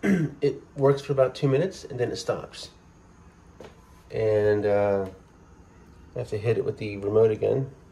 it works for about 2 minutes and then it stops. And I have to hit it with the remote again.